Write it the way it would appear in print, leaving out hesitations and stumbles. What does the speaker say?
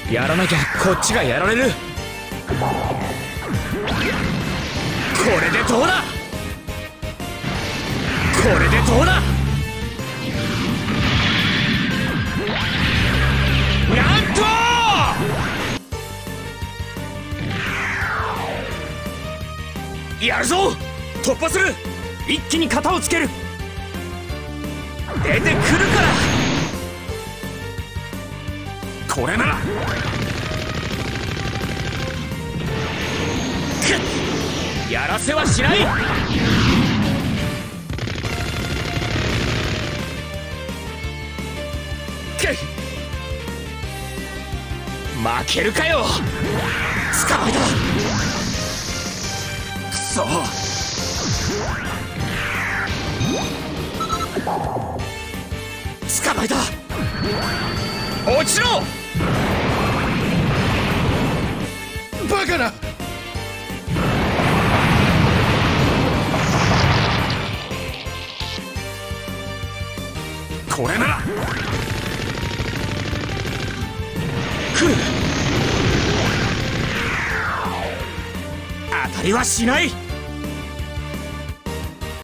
やらなきゃこっちがやられる。これでどうだ。これでどうだ。なんとやるぞ。突破する。一気に型をつける。出てくるから。これならやらせはしない。負けるかよ。捕まえた。くそ。捕まえた。落ちろ。バカな。これなら来る。当たりはしない。